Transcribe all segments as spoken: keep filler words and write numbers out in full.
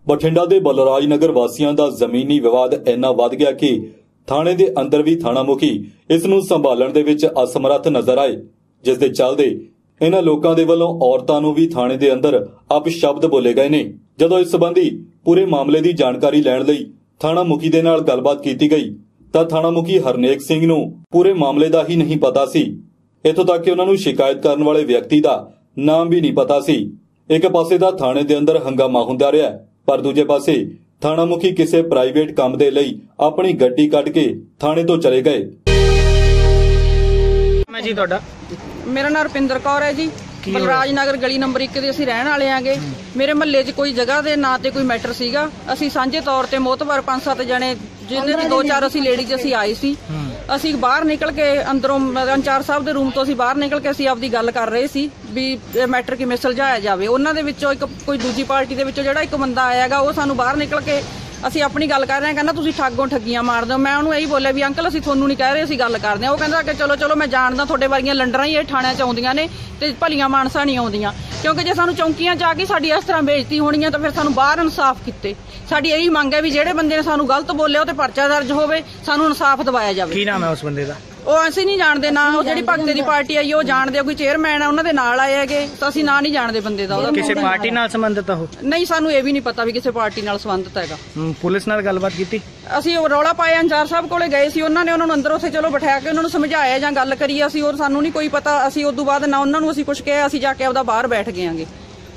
ਬਠਿੰਡਾ ਦੇ ਬਲਰਾਜ ਨਗਰ ਵਾਸੀਆਂ ਦਾ ਜ਼ਮੀਨੀ ਵਿਵਾਦ ਇੰਨਾ ਵੱਧ ਗਿਆ ਕਿ ਥਾਣੇ ਦੇ ਅੰਦਰ ਵੀ ਥਾਣਾ ਮੁਖੀ ਇਸ ਨੂੰ ਸੰਭਾਲਣ ਦੇ ਵਿੱਚ ਅਸਮਰੱਥ ਨਜ਼ਰ ਆਏ, ਜਿਸ ਦੇ ਚੱਲਦੇ ਇਹਨਾਂ ਲੋਕਾਂ ਦੇ ਵੱਲੋਂ ਔਰਤਾਂ ਨੂੰ ਵੀ ਥਾਣੇ ਦੇ ਅੰਦਰ ਅਪਸ਼ਬਦ ਬੋਲੇ ਗਏ ਨੇ। ਜਦੋਂ ਇਸ ਸੰਬੰਧੀ ਪੂਰੇ ਮਾਮਲੇ ਦੀ ਜਾਣਕਾਰੀ ਲੈਣ ਲਈ ਥਾਣਾ ਮੁਖੀ ਦੇ ਨਾਲ ਗੱਲਬਾਤ ਕੀਤੀ ਗਈ ਤਾਂ ਥਾਣਾ ਮੁਖੀ ਹਰਨੇਕ ਸਿੰਘ ਨੂੰ ਪੂਰੇ ਮਾਮਲੇ ਦਾ ਹੀ ਨਹੀਂ ਪਤਾ ਸੀ। ਇੱਥੋਂ ਤੱਕ ਕਿ ਉਹਨਾਂ ਨੂੰ ਸ਼ਿਕਾਇਤ ਕਰਨ ਵਾਲੇ ਵਿਅਕਤੀ ਦਾ ਨਾਮ ਵੀ ਨਹੀਂ ਪਤਾ ਸੀ। ਇੱਕ ਪਾਸੇ ਦਾ ਥਾਣੇ ਦੇ ਅੰਦਰ ਹੰਗਾਮਾ ਹੁੰਦਾ ਰਿਹਾ, ਪਰ ਦੂਜੇ ਪਾਸੇ ਥਾਣਾ ਮੁਖੀ ਕਿਸੇ ਪ੍ਰਾਈਵੇਟ ਕੰਮ ਦੇ ਲਈ ਆਪਣੀ ਗੱਡੀ ਕੱਢ ਕੇ ਥਾਣੇ ਤੋਂ ਚਲੇ ਗਏ। ਮੈਂ ਜੀ ਤੁਹਾਡਾ ਮੇਰਾ ਨਾਮ ਰੁਪਿੰਦਰ ਕੌਰ ਹੈ ਜੀ। ਬਲਰਾਜ ਨਗਰ ਗਲੀ ਨੰਬਰ ਇੱਕ ਦੇ ਅਸੀਂ ਰਹਿਣ ਵਾਲੇ ਆਂਗੇ। ਮੇਰੇ ਮਹੱਲੇ 'ਚ ਕੋਈ ਜਗ੍ਹਾ ਦੇ ਨਾਂ ਤੇ ਕੋਈ ਮੈਟਰ ਸੀਗਾ। ਅਸੀਂ ਸਾਂਝੇ ਤੌਰ ਤੇ ਮੋਤਬਰ ਪੰਜ ਸੱਤ ਜਣੇ, ਜਿਹਦੇ ਵਿੱਚ ਦੋ ਚਾਰ ਅਸੀਂ ਲੇਡੀਜ਼ ਅਸੀਂ ਆਏ ਸੀ। ਅਸੀਂ ਬਾਹਰ ਨਿਕਲ ਕੇ ਅੰਦਰੋਂ ਅੰਚਾਰ ਸਾਹਿਬ ਦੇ ਰੂਮ ਤੋਂ ਅਸੀਂ ਬਾਹਰ ਨਿਕਲ ਕੇ ਅਸੀਂ ਆਪਦੀ ਗੱਲ ਕਰ ਰਹੇ ਸੀ ਵੀ ਇਹ ਮੈਟਰ ਕਿਵੇਂ ਸੁਲਝਾਇਆ ਜਾਵੇ। ਉਹਨਾਂ ਦੇ ਵਿੱਚੋਂ ਇੱਕ ਕੋਈ ਦੂਜੀ ਪਾਰਟੀ ਦੇ ਵਿੱਚੋਂ ਜਿਹੜਾ ਇੱਕ ਬੰਦਾ ਆਇਆਗਾ, ਉਹ ਸਾਨੂੰ ਬਾਹਰ ਨਿਕਲ ਕੇ ਅਸੀਂ ਆਪਣੀ ਗੱਲ ਕਰ ਰਹੇ ਹਾਂ, ਕਹਿੰਦਾ ਤੁਸੀਂ ਠੱਗੋਂ ਠੱਗੀਆਂ ਮਾਰਦੇ ਹੋ। ਮੈਂ ਉਹਨੂੰ ਇਹੀ ਬੋਲਿਆ ਵੀ ਅੰਕਲ ਅਸੀਂ ਤੁਹਾਨੂੰ ਨਹੀਂ ਕਹਿ ਰਹੇ, ਅਸੀਂ ਗੱਲ ਕਰਦੇ ਹਾਂ। ਉਹ ਕਹਿੰਦਾ ਕਿ ਚਲੋ ਚਲੋ ਮੈਂ ਜਾਣਦਾ ਤੁਹਾਡੇ ਵਰਗੀਆਂ ਲੰਡਰਾਂ ਹੀ ਇਹ ਥਾਣਿਆਂ 'ਚ ਆਉਂਦੀਆਂ ਨੇ ਤੇ ਭਲੀਆਂ ਮਾਨਸਾਂ ਨਹੀਂ ਆਉਂਦੀਆਂ, ਕਿਉਂਕਿ ਜੇ ਸਾਨੂੰ ਚੌਂਕੀਆਂ 'ਚ ਆ ਕੇ ਸਾਡੀ ਇਸ ਤਰ੍ਹਾਂ ਬੇਇੱਜ਼ਤੀ ਹੋਣੀ ਹੈ ਤਾਂ ਫਿਰ ਸਾਨੂੰ ਬਾਹਰ ਇਨਸਾਫ ਕੀਤੇ। ਸਾਡੀ ਇਹੀ ਮੰਗ ਹੈ ਵੀ ਜਿਹੜੇ ਬੰਦੇ ਨੇ ਸਾਨੂੰ ਗਲਤ ਬੋਲਿਆ ਉਹ ਤੇ ਪਰਚਾ ਦਰਜ ਹੋਵੇ, ਸਾਨੂੰ ਇਨਸਾਫ ਦਿਵਾਇਆ ਜਾਵੇ। ਕੀ ਨਾਮ ਹੈ ਉਸ ਬੰਦੇ ਦਾ? ਉਹ ਅਸੀਂ ਨਹੀਂ ਜਾਣਦੇ ਨਾ, ਉਹ ਜਿਹੜੀ ਭਗਤੇ ਦੀ ਪਾਰਟੀ ਆਈ ਉਹ ਜਾਣਦੇ, ਕੋਈ ਚੇਅਰਮੈਨ ਆ ਉਹਨਾਂ ਦੇ ਨਾਲ ਆਏ ਹੈਗੇ, ਤਾਂ ਅਸੀਂ ਨਾਂ ਨਹੀਂ ਜਾਣਦੇ ਬੰਦੇ ਦਾ। ਕਿਸੇ ਪਾਰਟੀ ਨਾਲ ਸੰਬੰਧਿਤ ਹੋ? ਨਹੀਂ, ਸਾਨੂੰ ਇਹ ਵੀ ਨਹੀਂ ਪਤਾ ਵੀ ਕਿਸੇ ਪਾਰਟੀ ਨਾਲ ਸੰਬੰਧਿਤ ਹੈਗਾ। ਪੁਲਿਸ ਨਾਲ ਗੱਲਬਾਤ ਕੀਤੀ? ਅਸੀਂ ਉਹ ਰੌਲਾ ਪਾਇਆ, ਅੰਚਾਰ ਸਾਹਿਬ ਕੋਲੇ ਗਏ ਸੀ, ਉਹਨਾਂ ਨੇ ਉਹਨਾਂ ਨੂੰ ਅੰਦਰ ਉੱਥੇ ਚਲੋ ਬਿਠਾ ਕੇ ਉਹਨਾਂ ਨੂੰ ਸਮਝਾਇਆ ਜਾਂ ਗੱਲ ਕਰੀ। ਅਸੀਂ ਹੋਰ ਸਾਨੂੰ ਨਹੀਂ ਕੋਈ ਪਤਾ। ਅਸੀਂ ਉਸ ਤੋਂ ਬਾਅਦ ਨਾ ਉਹਨਾਂ ਨੂੰ ਅਸੀਂ ਕੁਝ ਕਿਹਾ, ਅਸੀਂ ਜਾ ਕੇ ਆਪਦਾ ਬਾਹਰ ਬੈਠ ਗਏ ਆਂਗੇ।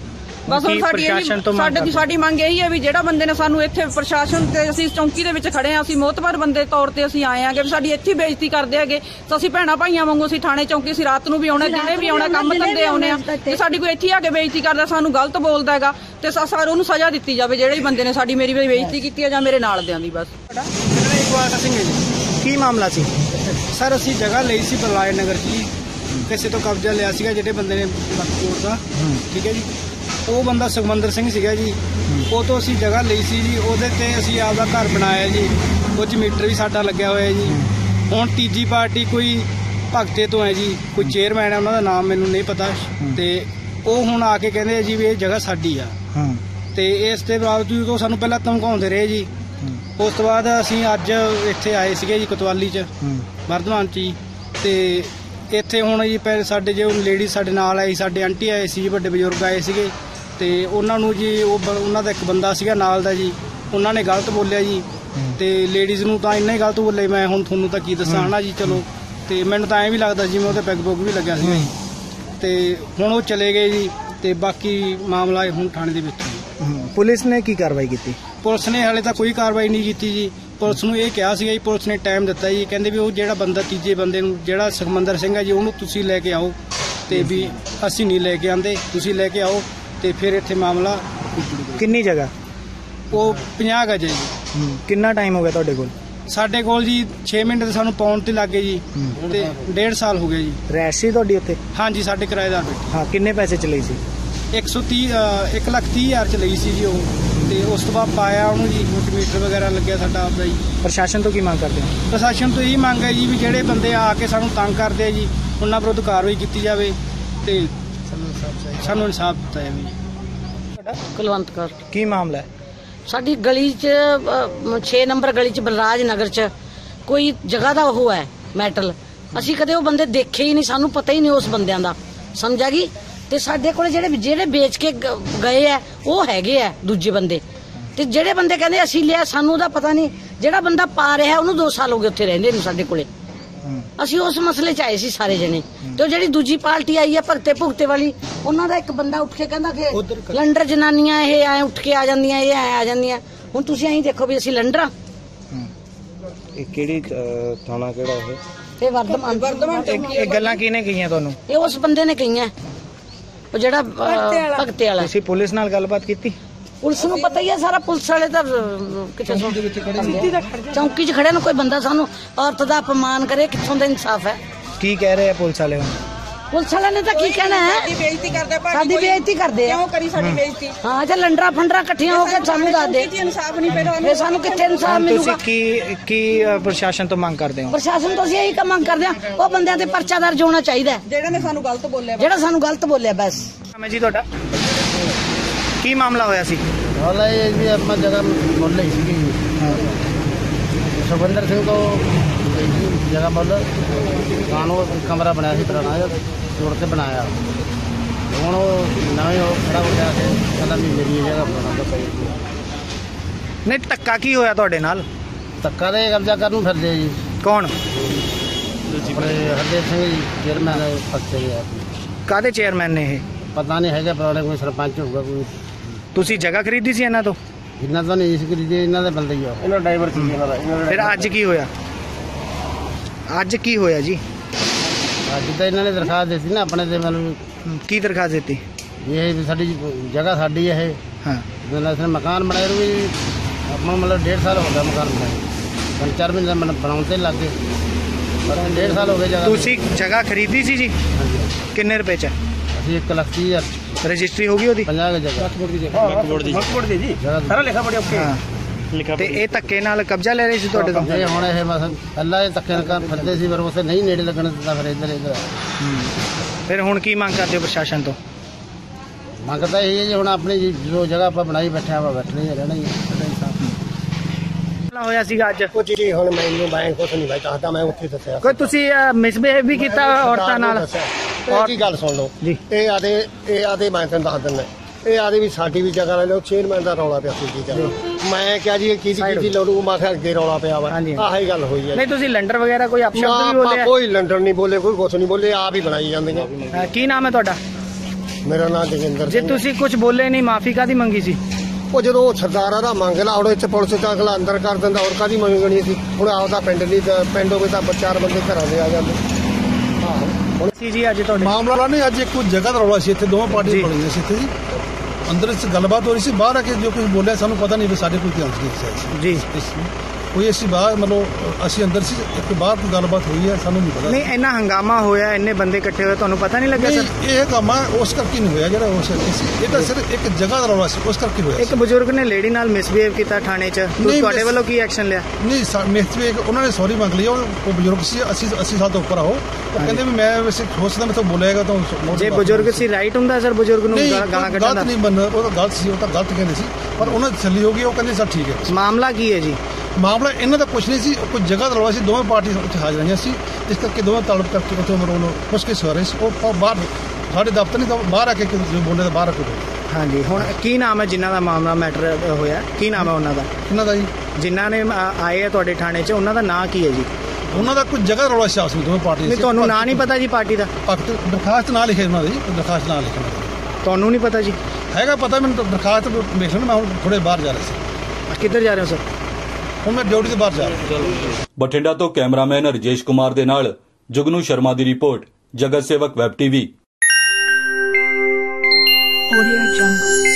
ਬਸ ਹੁਣ ਸਾਡੀ ਸਾਡੀ ਸਾਡੀ ਮੰਗ ਇਹੀ ਹੈ ਵੀ ਜਿਹੜਾ ਬੰਦੇ ਨੇ ਸਾਨੂੰ ਇੱਥੇ ਪ੍ਰਸ਼ਾਸਨ ਤੇ ਅਸੀਂ ਚੌਂਕੀ ਦੇ ਵਿੱਚ ਖੜੇ ਹਾਂ, ਅਸੀਂ ਮੋਤਬਰ ਬੰਦੇ ਤੌਰ ਤੇ ਅਸੀਂ ਆਏ ਆਂਗੇ, ਵੀ ਸਾਡੀ ਇੱਥੇ ਬੇਇੱਜ਼ਤੀ ਕਰਦੇ ਹੈਗੇ ਤਾਂ ਅਸੀਂ ਭੈਣਾਂ ਭਾਈਆਂ ਵਾਂਗੂ ਅਸੀਂ ਥਾਣੇ ਚੌਂਕੀ ਅਸੀਂ ਰਾਤ ਨੂੰ ਵੀ ਆਉਣਾ, ਦਿਨੇ ਵੀ ਆਉਣਾ, ਕੰਮ ਧੰਦੇ ਆਉਣੇ ਆ, ਤੇ ਸਾਡੀ ਕੋਈ ਇੱਥੇ ਆ ਕੇ ਬੇਇੱਜ਼ਤੀ ਕਰਦਾ, ਸਾਨੂੰ ਗਲਤ ਬੋਲਦਾ ਹੈਗਾ ਤੇ ਸਰ ਉਹਨੂੰ ਸਜ਼ਾ ਦਿੱਤੀ ਜਾਵੇ ਜਿਹੜੇ ਬੰਦੇ ਨੇ ਸਾਡੀ ਮੇਰੀ ਬੇਇੱਜ਼ਤੀ ਕੀਤੀ ਹੈ ਜਾਂ ਮੇਰੇ ਨਾਲ ਦਿਆਂ ਦੀ। ਬਸ ਇਕਬਾਲ ਸਿੰਘ ਜੀ। ਕੀ ਮਾਮਲਾ ਸੀ ਸਰ? ਅਸੀਂ ਜਗ੍ਹਾ ਲਈ ਸੀ ਬਲਰਾਜ ਨਗਰ 'ਚ ਜੀ, ਕਿਸੇ ਤੋਂ ਕਬਜ਼ਾ ਲਿਆ ਸੀਗਾ ਜਿਹੜੇ ਬੰਦੇ ਨੇ ਕੋਰਟ ਦਾ, ਠੀਕ ਹੈ ਜੀ। ਉਹ ਬੰਦਾ ਸੁਖਮੰਦਰ ਸਿੰਘ ਸੀਗਾ ਜੀ, ਉਹ ਤੋਂ ਅਸੀਂ ਜਗ੍ਹਾ ਲਈ ਸੀ ਜੀ, ਉਹਦੇ ਤੇ ਅਸੀਂ ਆਪਦਾ ਘਰ ਬਣਾਇਆ ਜੀ, ਉਹ 'ਚ ਮੀਟਰ ਵੀ ਸਾਡਾ ਲੱਗਿਆ ਹੋਇਆ ਜੀ। ਹੁਣ ਤੀਜੀ ਪਾਰਟੀ ਕੋਈ ਭਗਤੇ ਤੋਂ ਹੈ ਜੀ, ਕੋਈ ਚੇਅਰਮੈਨ ਹੈ, ਉਹਨਾਂ ਦਾ ਨਾਮ ਮੈਨੂੰ ਨਹੀਂ ਪਤਾ, ਤੇ ਉਹ ਹੁਣ ਆ ਕੇ ਕਹਿੰਦੇ ਜੀ ਵੀ ਇਹ ਜਗ੍ਹਾ ਸਾਡੀ ਆ, ਤੇ ਇਸ ਦੇ ਬਾਵਜੂਦ ਉਹ ਸਾਨੂੰ ਪਹਿਲਾਂ ਧਮਕਾਉਂਦੇ ਰਹੇ ਜੀ। ਉਸ ਤੋਂ ਬਾਅਦ ਅਸੀਂ ਅੱਜ ਇੱਥੇ ਆਏ ਸੀਗੇ ਜੀ ਕੋਤਵਾਲੀ 'ਚ, ਵਰਧਮਾਨ 'ਚ ਜੀ, ਤੇ ਇੱਥੇ ਹੁਣ ਜੀ ਪਹਿਲੇ ਸਾਡੇ ਜੇ ਲੇਡੀ ਸਾਡੇ ਨਾਲ ਆਈ, ਸਾਡੇ ਆਂਟੀ ਆਏ ਸੀ, ਵੱਡੇ ਬਜ਼ੁਰਗ ਆਏ ਸੀਗੇ, ਤੇ ਉਹਨਾਂ ਨੂੰ ਜੀ ਉਹ ਉਹਨਾਂ ਦਾ ਇੱਕ ਬੰਦਾ ਸੀਗਾ ਨਾਲ ਦਾ ਜੀ, ਉਹਨਾਂ ਨੇ ਗਲਤ ਬੋਲਿਆ ਜੀ, ਤੇ ਲੇਡੀਜ਼ ਨੂੰ ਤਾਂ ਇੰਨਾ ਹੀ ਗਲਤ ਬੋਲਿਆ, ਮੈਂ ਹੁਣ ਤੁਹਾਨੂੰ ਤਾਂ ਕੀ ਦੱਸਾਂ ਨਾ ਜੀ। ਚਲੋ, ਤੇ ਮੈਨੂੰ ਤਾਂ ਐਂ ਵੀ ਲੱਗਦਾ ਜਿਵੇਂ ਉਹਦੇ ਪੈਗ ਪੁੱਗ ਵੀ ਲੱਗਿਆ ਸੀ, ਤੇ ਹੁਣ ਉਹ ਚਲੇ ਗਏ ਜੀ, ਤੇ ਬਾਕੀ ਮਾਮਲਾ ਹੁਣ ਥਾਣੇ ਦੇ ਵਿੱਚ। ਪੁਲਿਸ ਨੇ ਕੀ ਕਾਰਵਾਈ ਕੀਤੀ? ਪੁਲਿਸ ਨੇ ਹਾਲੇ ਤਾਂ ਕੋਈ ਕਾਰਵਾਈ ਨਹੀਂ ਕੀਤੀ ਜੀ। ਪੁਲਿਸ ਨੂੰ ਇਹ ਕਿਹਾ ਸੀਗਾ ਜੀ, ਪੁਲਿਸ ਨੇ ਟਾਈਮ ਦਿੱਤਾ ਜੀ, ਕਹਿੰਦੇ ਵੀ ਉਹ ਜਿਹੜਾ ਬੰਦਾ ਤੀਜੇ ਬੰਦੇ ਨੂੰ ਜਿਹੜਾ ਸੁਖਮੰਦਰ ਸਿੰਘ ਹੈ ਜੀ, ਉਹਨੂੰ ਤੁਸੀਂ ਲੈ ਕੇ ਆਓ, ਤੇ ਵੀ ਅਸੀਂ ਨਹੀਂ ਲੈ ਕੇ ਆਂਦੇ, ਤੁਸੀਂ ਲੈ ਕੇ ਆਓ, ਤੇ ਫਿਰ ਇੱਥੇ ਮਾਮਲਾ। ਕਿੰਨੀ ਜਗ੍ਹਾ? ਉਹ ਪੰਜਾਹ ਗਜ ਹੈ ਜੀ। ਕਿੰਨਾ ਟਾਈਮ ਹੋ ਗਿਆ ਤੁਹਾਡੇ ਕੋਲ? ਸਾਡੇ ਕੋਲ ਜੀ ਛੇ ਮਿੰਟ ਤੇ ਸਾਨੂੰ ਪਾਉਣ ਤੇ ਲੱਗ ਗਏ ਜੀ, ਤੇ ਡੇਢ ਸਾਲ ਹੋ ਗਿਆ ਜੀ। ਰੈਸ਼ ਸੀ ਤੁਹਾਡੀ ਉੱਥੇ? ਹਾਂਜੀ, ਸਾਡੇ ਕਿਰਾਏਦਾਰ ਬੈਠੇ। ਹਾਂ, ਕਿੰਨੇ ਪੈਸੇ ਚ ਲਈ ਸੀ? ਇੱਕ ਸੌ ਤੀਹ ਇੱਕ ਲੱਖ ਤੀਹ ਹਜ਼ਾਰ ਚ ਲਈ ਸੀ ਜੀ ਉਹ, ਤੇ ਉਸ ਤੋਂ ਬਾਅਦ ਪਾਇਆ ਉਹਨੂੰ ਜੀ, ਮੀਟਰ ਵਗੈਰਾ ਲੱਗਿਆ ਸਾਡਾ ਆਪਦਾ ਜੀ। ਪ੍ਰਸ਼ਾਸਨ ਤੋਂ ਕੀ ਮੰਗ ਕਰਦੇ ਹੋ? ਪ੍ਰਸ਼ਾਸਨ ਤੋਂ ਇਹੀ ਮੰਗ ਹੈ ਜੀ ਵੀ ਜਿਹੜੇ ਬੰਦੇ ਆ ਕੇ ਸਾਨੂੰ ਤੰਗ ਕਰਦੇ ਆ ਜੀ, ਉਹਨਾਂ ਵਿਰੁੱਧ ਕਾਰਵਾਈ ਕੀਤੀ ਜਾਵੇ ਤੇ ਸਾਨੂੰ ਇਨਸਾਫ ਦਿੱਤਾ ਜਾਵੇ। ਕੁਲਵੰਤ ਕੌਰ। ਕੀ ਮਾਮਲਾ ਹੈ? ਸਾਡੀ ਗਲੀ 'ਚ ਛੇ ਨੰਬਰ ਗਲੀ 'ਚ ਬਲਰਾਜ ਨਗਰ 'ਚ ਕੋਈ ਜਗ੍ਹਾ ਦਾ ਉਹ ਹੈ ਮੈਟਲ, ਅਸੀਂ ਕਦੇ ਉਹ ਬੰਦੇ ਦੇਖੇ ਹੀ ਨਹੀਂ, ਸਾਨੂੰ ਪਤਾ ਹੀ ਨਹੀਂ ਉਸ ਬੰਦਿਆਂ ਦਾ, ਸਮਝ ਆ ਗਈ। ਤੇ ਸਾਡੇ ਕੋਲ ਜਿਹੜੇ ਜਿਹੜੇ ਵੇਚ ਕੇ ਗਏ ਆ ਉਹ ਹੈਗੇ ਆ ਦੂਜੇ ਬੰਦੇ, ਤੇ ਜਿਹੜੇ ਬੰਦੇ ਕਹਿੰਦੇ ਅਸੀਂ ਲਿਆ, ਸਾਨੂੰ ਉਹਦਾ ਪਤਾ ਨਹੀਂ। ਜਿਹੜਾ ਬੰਦਾ ਪਾ ਰਿਹਾ ਉਹਨੂੰ ਦੋ ਸਾਲ ਹੋ ਗਏ ਉੱਥੇ ਰਹਿੰਦੇ ਨੂੰ ਸਾਡੇ ਕੋਲੇ। ਅਸੀਂ ਉਸ ਮਸਲੇ 'ਚ ਆਏ ਸੀ ਸਾਰੇ ਜਣੇ, ਤੇ ਜਿਹੜੀ ਦੂਜੀ ਪਾਰਟੀ ਆਈ ਹੈ ਭਗਤੇ ਭੁਗਤੇ ਵਾਲੀ, ਉਹਨਾਂ ਦਾ ਇੱਕ ਬੰਦਾ ਉੱਠ ਕੇ ਕਹਿੰਦਾ ਕਿ ਲੰਡਰ ਜਨਾਨੀਆਂ ਇਹ ਐ ਉੱਠ ਕੇ ਆ ਜਾਂਦੀਆਂ, ਇਹ ਐ ਆ ਜਾਂਦੀਆਂ। ਹੁਣ ਤੁਸੀਂ ਐਂ ਦੇਖੋ ਵੀ ਅਸੀਂ ਲੰਡਰਾਂ। ਇਹ ਕਿਹੜੀ ਥਾਣਾ ਕਿਹੜਾ ਇਹ? ਇਹ ਵਰਧਮਾਨ। ਵਰਧਮਾਨ। ਇਹ ਗੱਲਾਂ ਕਿਹਨੇ ਕਹੀਆਂ ਤੁਹਾਨੂੰ? ਇਹ ਉਸ ਬੰਦੇ ਨੇ ਕਹੀਆਂ, ਉਹ ਜਿਹੜਾ ਭਗਤੇ ਵਾਲਾ। ਤੁਸੀਂ ਪੁਲਿਸ ਨਾਲ ਗੱਲਬਾਤ ਕੀਤੀ? ਪੁਲਿਸ ਨੂੰ ਪਤਾ ਹੀ ਹੈ ਸਾਰਾ, ਪੁਲਿਸ ਵਾਲੇ ਤਾਂ ਕਿੱਥੇ ਚੌਂਕੀ 'ਚ ਖੜੇ ਨੂੰ ਕੋਈ ਬੰਦਾ ਸਾਨੂੰ ਔਰਤ ਦਾ ਅਪਮਾਨ ਕਰੇ, ਕਿੱਥੋਂ ਦਾ ਇਨਸਾਫ ਹੈ? ਕੀ ਕਹਿ ਰਹੇ ਆ ਪੁਲਿਸ ਵਾਲੇ? ਪੁਲਿਸ ਵਾਲਿਆਂ ਨੇ ਤਾਂ ਕੀ ਕਹਿਣਾ ਹੈ? ਸਾਡੀ ਬੇਇੱਜ਼ਤੀ ਕਰਦੇ ਆ, ਸਾਡੀ ਬੇਇੱਜ਼ਤੀ ਕਰਦੇ ਆ। ਕਿਉਂ ਕਰੀ ਸਾਡੀ ਬੇਇੱਜ਼ਤੀ? ਹਾਂ, ਜੇ ਲੰਡਰਾ ਫੰਡਰਾ ਇਕੱਠੀਆਂ ਹੋ ਕੇ ਸਾਨੂੰ ਦੱਸ ਦੇ, ਇਨਸਾਫ ਨਹੀਂ ਪੈਦਾ, ਫਿਰ ਸਾਨੂੰ ਕਿੱਥੇ ਇਨਸਾਫ ਮਿਲੂਗਾ? ਤੁਸੀਂ ਕੀ ਕੀ ਪ੍ਰਸ਼ਾਸਨ ਤੋਂ ਮੰਗ ਕਰਦੇ ਹੋ? ਪ੍ਰਸ਼ਾਸਨ ਤੋਂ ਅਸੀਂ ਇਹੀ ਕੰਮ ਮੰਗ ਕਰਦੇ ਆ, ਉਹ ਬੰਦਿਆਂ ਤੇ ਪਰਚਾ ਦਰਜ ਹੋਣਾ ਚਾਹੀਦਾ, ਜਿਹੜਾ ਨੇ ਸਾਨੂੰ ਗਲਤ ਬੋਲਿਆ, ਜਿਹੜਾ ਸਾਨੂੰ ਗਲਤ ਬੋਲਿਆ। ਬਸ ਮੈਂ ਜੀ ਤੁਹਾਡਾ ਕੀ ਮਾਮਲਾ ਹੋਇਆ ਸੀ? ਹਾਲਾ ਇਹ ਵੀ ਆਪਾਂ ਜਗ੍ਹਾ ਮੁੱਲ ਲਈ ਸੀਗੀ ਸੁਖਵਿੰਦਰ ਸਿੰਘ ਤੋਂ ਲਈ ਸੀ ਜਗ੍ਹਾ ਮੁੱਲ ਕਾਨੂੰ ਕਮਰਾ ਬਣਿਆ ਸੀ ਪੁਰਾਣਾ ਜਿਹਾ ਜੋੜ ਕੇ ਬਣਾਇਆ ਹੁਣ ਉਹ ਨਵੇਂ ਉਹ ਖੜਾ ਹੋ ਗਿਆ ਕਿ ਕਹਿੰਦਾ ਵੀ ਮੇਰੀ ਇਹ ਜਗ੍ਹਾ ਬਣਾਉਣਾ ਪਈ। ਨਹੀਂ, ਧੱਕਾ ਕੀ ਹੋਇਆ ਤੁਹਾਡੇ ਨਾਲ? ਧੱਕਾ ਦੇ ਕਬਜ਼ਾ ਕਰਨ ਨੂੰ ਫਿਰਦੇ ਜੀ। ਕੌਣ? ਆਪਣੇ ਹਰਦੇਵ ਸਿੰਘ ਜੀ ਚੇਅਰਮੈਨ ਫਸਦੇ ਆ। ਕਾਹਦੇ ਚੇਅਰਮੈਨ ਨੇ ਇਹ? ਪਤਾ ਨਹੀਂ ਹੈਗਾ ਪੁਰਾਣੇ ਕੋਈ ਸਰਪੰਚ ਹੋਊਗਾ ਕੋਈ। ਤੁਸੀਂ ਜਗ੍ਹਾ ਖਰੀਦੀ ਸੀ ਇਹਨਾਂ ਤੋਂ? ਇਹਨਾਂ ਤੋਂ ਨਹੀਂ ਇਸ ਖਰੀਦੀ, ਇਹਨਾਂ ਦੇ ਬੰਦੇ ਹੀ ਆ। ਇਹਨਾਂ ਡਰਾਈਵਰ ਸੀ ਇਹਨਾਂ ਦਾ। ਫਿਰ ਅੱਜ ਕੀ ਹੋਇਆ? ਅੱਜ ਕੀ ਹੋਇਆ ਜੀ? ਅੱਜ ਤਾਂ ਇਹਨਾਂ ਨੇ ਦਰਖਾਸਤ ਦਿੱਤੀ ਨਾ ਆਪਣੇ ਤੇ ਮੈਨੂੰ। ਕੀ ਦਰਖਾਸਤ ਦਿੱਤੀ? ਇਹ ਵੀ ਸਾਡੀ ਜਗ੍ਹਾ ਸਾਡੀ ਇਹ ਹਾਂ ਇਸ ਨੇ ਮਕਾਨ ਬਣਾਏ ਨੂੰ ਵੀ ਆਪਾਂ ਮਤਲਬ ਡੇਢ ਸਾਲ ਹੋ ਗਿਆ ਮਕਾਨ ਬਣਾਏ। ਤਿੰਨ ਚਾਰ ਮਹੀਨੇ ਮਨ ਬਣਾਉਣ ਤੇ ਲੱਗ ਗਏ ਪਰ ਡੇਢ ਸਾਲ ਹੋ ਗਏ ਜਗ੍ਹਾ। ਤੁਸੀਂ ਜਗ੍ਹਾ ਖਰੀਦੀ ਸੀ ਜੀ? ਹਾਂਜੀ। ਕਿੰਨੇ ਰੁਪਏ ਚ? ਅਸੀਂ ਇੱਕ ਲੱਖ ਤੀਹ ਹਜ਼ਾਰ ਰਜਿਸਟਰੀ ਹੋ ਗਈ ਉਹਦੀ? ਪੰਜਾਹ ਦੀ ਜਗ੍ਹਾ ਮਕਬੂੜ ਦੀ ਜੀ ਸਾਰਾ ਲਿਖਾ ਪੜਿਆ ਓਕੇ ਹਾਂ। ਤੇ ਇਹ ਧੱਕੇ ਨਾਲ ਕਬਜ਼ਾ ਲੈ ਰਹੇ ਸੀ ਤੁਹਾਡੇ ਤੋਂ? ਇਹ ਹੁਣ ਇਹ ਬਸ ਅੱਲਾ ਇਹ ਧੱਕੇ ਨਾਲ ਫਿਰਦੇ ਸੀ ਪਰ ਉਸੇ ਨਹੀਂ ਨੇੜੇ ਲੱਗਣ ਦਿੱਤਾ ਫਿਰ ਇੱਧਰ ਇੱਧਰ। ਫਿਰ ਹੁਣ ਕੀ ਮੰਗ ਕਰਦੇ ਹੋ ਪ੍ਰਸ਼ਾਸਨ ਤੋਂ? ਮੰਗਦਾ ਇਹ ਹੈ ਜੀ ਹੁਣ ਆਪਣੀ ਜੋ ਜਗ੍ਹਾ ਆਪਾਂ ਬਣਾਈ ਬੈਠੇ ਆਪਾਂ ਬੈਠਣੀ ਹੈ ਰਹਿਣਾ ਹੀ ਹੋਇਆ ਸੀਗਾ ਅੱਜ? ਕੁਝ ਜੀ ਹੁਣ ਮੈਨੂੰ ਮੈਂ ਕੁਝ ਨਹੀਂ ਬਾਈ ਦੱਸਦਾ, ਮੈਂ ਉੱਥੇ ਦੱਸਿਆ ਕੋਈ ਤੁਸੀਂ ਮਿਸਬਿਹੇਵ ਵੀ ਕੀਤਾ ਔਰਤਾਂ ਨਾਲ? ਇਹ ਕੀ ਗੱਲ ਸੁਣ ਲਓ ਜੀ। ਇਹ ਆਦੇ ਇਹ ਆਦੇ ਮੈਂ ਤੈਨੂੰ ਦੱਸ ਦਿੰਦਾ ਇਹ ਆਦੇ ਵੀ ਸਾਡੀ ਵੀ ਜਗ੍ਹਾ ਲੈ ਲਓ। ਚੇਅਰਮੈਨ ਦਾ ਰੌਲਾ ਪਿਆ ਸੀ ਜੀ ਜਗ੍ਹਾ। ਮੈਂ ਕਿਹਾ ਜੀ ਕਿਹਦੀ ਕਿਹਦੀ ਲੜੂ ਮੈਂ ਕਿਹਾ ਅੱਗੇ ਰੌਲਾ ਪਿਆ ਵਾ। ਆਹੀ ਗੱਲ ਹੋਈ ਹੈ। ਨਹੀਂ ਤੁਸੀਂ ਲੰਡਰ ਵਗੈਰਾ ਕੋਈ ਅਪਸ਼ਬਦ ਵੀ ਬੋਲੇ? ਕੋਈ ਲੰਡਰ ਨਹੀਂ ਬੋਲੇ, ਕੋਈ ਕੁਛ ਨਹੀਂ ਬੋਲੇ, ਆਪ ਹੀ ਬਣਾਈ ਜਾਂਦੀਆਂ। ਕੀ ਨਾਮ ਹੈ ਤੁਹਾਡਾ? ਮੇਰਾ ਨਾਮ ਜਗਿੰਦਰ ਜੇ ਸਿੰਘ। ਤੁਸੀਂ ਕੁਝ ਬੋਲੇ ਨਹੀਂ, ਮਾਫੀ ਕਾਦੀ ਮੰਗੀ ਸੀ? ਉਹ ਜਦੋਂ ਸਰਦਾਰਾਂ ਦਾ ਮੰਗ ਲਾ ਹੁਣ ਇੱਥੇ ਪੁਲਿਸ ਚ ਅਗਲਾ ਅੰਦਰ ਕਰ ਦਿੰਦਾ, ਹੋਰ ਕਾਦੀ ਮੰਗਣੀ ਸੀ? ਹੁਣ ਆਪਦਾ ਪਿੰਡ ਨਹੀਂ ਪਿੰਡ ਹੋਵੇ ਤਾਂ ਚਾਰ ਬੰਦੇ ਘਰਾਂ ਦੇ ਆ ਜਾਂਦੇ। ਆਹੋ ਸੀ ਜੀ ਅੱਜ ਤੁਹਾਡੇ ਮਾਮਲਾ ਨਹੀਂ, ਅੱਜ ਇੱਕ ਜਗ੍ਹਾ ਦਾ ਰੌਲਾ ਸੀ ਇੱਥੇ, ਦੋਵਾਂ ਪਾਰਟੀਆਂ ਬਣੀਆਂ ਸੀ ਇੱਥੇ ਜੀ। ਅੰਦਰ ਇਸ ਗੱਲਬਾਤ ਹੋ ਰਹੀ ਸੀ, ਬਾਹਰ ਆ ਕੇ ਜੋ ਕੁਝ ਬੋਲਿਆ ਸਾਨੂੰ ਪਤਾ ਨਹੀਂ ਵੀ ਸਾਡੇ ਕੋਈ ਧਿਆਨ ਨਹੀਂ ਜੀ। ਕੋਈ ਅਸੀਂ ਬਾਹਰ ਮਤਲਬ ਅਸੀਂ ਅੰਦਰ ਸੀ, ਇੱਕ ਬਾਹਰ ਕੋਈ ਗੱਲਬਾਤ ਹੋਈ ਹੈ ਸਾਨੂੰ ਨਹੀਂ ਪਤਾ। ਨਹੀਂ, ਇੰਨਾ ਹੰਗਾਮਾ ਹੋਇਆ, ਇੰਨੇ ਬੰਦੇ ਇਕੱਠੇ ਹੋਏ, ਤੁਹਾਨੂੰ ਪਤਾ ਨਹੀਂ ਲੱਗਿਆ ਸਰ? ਇਹ ਕੰਮ ਆ ਉਸ ਕਰਕੇ ਨਹੀਂ ਹੋਇਆ ਜਿਹੜਾ ਉਸ ਇਹ ਤਾਂ ਸਿਰਫ ਇੱਕ ਜਗ੍ਹਾ ਦਾ ਰੌਲਾ ਸੀ, ਉਸ ਕਰਕੇ ਹੋਇਆ। ਇੱਕ ਬਜ਼ੁਰਗ ਨੇ ਲੇਡੀ ਨਾਲ ਮਿਸਬੀਹੇਵ ਕੀਤਾ ਥਾਣੇ 'ਚ, ਤੁਹਾਡੇ ਵੱਲੋਂ ਕੀ ਐਕਸ਼ਨ ਲਿਆ? ਨਹੀਂ ਮਿਸਬੀਹੇਵ ਉਹਨਾਂ ਨੇ ਸੌਰੀ ਮੰਗ ਲਈ। ਉਹ ਬਜ਼ੁਰਗ ਸੀ ਅੱਸੀ ਅੱਸੀ ਸਾਲ ਤੋਂ ਉੱਪਰ ਆਓ, ਉਹ ਕਹਿੰਦੇ ਵੀ ਮੈਂ ਵੈਸੇ ਹੋ ਸਕਦਾ ਮੈਂ ਤਾਂ ਬੋਲਿਆਗਾ ਤਾਂ। ਜੇ ਬਜ਼ੁਰਗ ਸੀ ਰਾਈਟ ਹੁੰਦਾ ਸਰ ਬਜ਼ੁਰਗ ਨੂੰ ਗਾਲਾਂ ਕੱਢਣ ਦਾ? ਗਲਤ ਨਹੀਂ ਮੰਨ, ਉਹ ਤਾਂ ਗਲਤ ਸੀ, ਉਹ ਤਾਂ ਗਲਤ ਕਹਿੰਦੇ ਸੀ ਪਰ ਉਹਨਾਂ ਦੀ ਥੱਲੀ ਹੋ ਗਈ। ਉਹ ਕਹਿੰਦੇ ਸਰ ਠੀਕ ਹੈ। ਮਾਮਲਾ ਕੀ ਹੈ ਜੀ? ਮਾਮਲਾ ਇਹਨਾਂ ਦਾ ਕੁਛ ਨਹੀਂ ਸੀ, ਕੋਈ ਜਗ੍ਹਾ ਦਾ ਰੌਲਾ ਸੀ, ਦੋਵੇਂ ਪਾਰਟੀਆਂ ਉੱਥੇ ਹਾਜ਼ਰ ਰਹੀਆਂ ਸੀ, ਇਸ ਕਰਕੇ ਦੋਵੇਂ ਤਲਬ ਕਰਕੇ ਉੱਥੇ ਮਰੋਂ ਮੁਸ਼ਕਿਲ ਹੋ ਰਹੀ ਸੀ। ਉਹ ਬਾਹਰ ਸਾਡੇ ਦਫ਼ਤਰ ਨਹੀਂ ਤਾਂ ਬਾਹਰ ਆ ਕੇ ਜੋ ਬੋਲੇ ਤਾਂ ਬਾਹਰ ਆ ਕੇ ਬੋਲੇ। ਹਾਂਜੀ, ਹੁਣ ਕੀ ਨਾਮ ਹੈ ਜਿਨ੍ਹਾਂ ਦਾ ਮਾਮਲਾ ਮੈਟਰ ਹੋਇਆ? ਕੀ ਨਾਮ ਹੈ ਉਹਨਾਂ ਦਾ? ਇਹਨਾਂ ਦਾ ਜੀ ਜਿਨ੍ਹਾਂ ਨੇ ਆਏ ਆ ਤੁਹਾਡੇ ਥਾਣੇ 'ਚ, ਉਹਨਾਂ ਦਾ ਨਾਂ ਕੀ ਹੈ ਜੀ? ਉਹਨਾਂ ਦਾ ਕੋਈ ਜਗ੍ਹਾ ਰੌਲਾ ਸੀ ਆਪਸ ਵਿੱਚ ਦੋਵੇਂ ਪਾਰਟੀਆਂ। ਨਹੀਂ, ਤੁਹਾਨੂੰ ਨਾਂ ਨਹੀਂ ਪਤਾ ਜੀ ਪਾਰਟੀ ਦਾ? ਦਰਖਾਸਤ ਨਾਂ ਲਿਖੇ ਉਹਨਾਂ ਦੀ, ਦਰਖਾਸਤ ਨਾਂ ਲਿਖੇ। ਤੁਹਾਨੂੰ ਨਹੀਂ ਪਤਾ ਜੀ? ਹੈਗਾ ਪਤਾ ਮੈਨੂੰ, ਦਰਖਾਸਤ ਵੇਖ ਲੈਣ। ਮੈਂ ਹੁਣ ਥੋੜੇ ਬਾਹਰ ਜਾ ਰਿਹਾ ਸੀ। ਕਿੱਧਰ ਜਾ ਰਹੇ ਹੋ ਸਰ? ਹੁਣ ਮੈਂ ਡਿਊਟੀ ਤੋਂ ਬਾਹਰ ਜਾ ਰਿਹਾ। ਬਠਿੰਡਾ ਤੋਂ ਕੈਮਰਾਮੈਨ ਰਜੇਸ਼ ਕੁਮਾਰ ਦੇ ਨਾਲ ਜੁਗਨੂ ਸ਼ਰਮਾ ਦੀ ਰਿਪੋਰਟ, ਜਗਤ ਸੇਵਕ ਵੈਬ ਟੀਵੀ। Audio Jungle।